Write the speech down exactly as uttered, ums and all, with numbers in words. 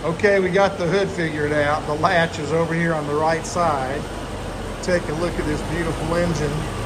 Okay, we got the hood figured out. The latch is over here on the right side. Take a look at this beautiful engine.